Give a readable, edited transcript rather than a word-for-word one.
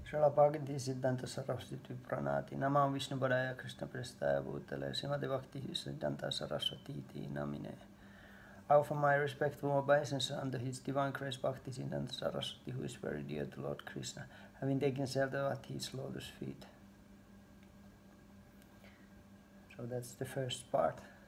Srila Bhakti Siddhanta Saraswati Pranati Namam Vishnu Padaya Krishna Prestaya Bhutale Srimati Bhakti Siddhanta Saraswati Ti Namine. I offer my respectful obeisance unto His Divine Grace Bhakti Siddhanta Saraswati, who is very dear to Lord Krishna, having taken shelter at His lotus feet. So that's the first part.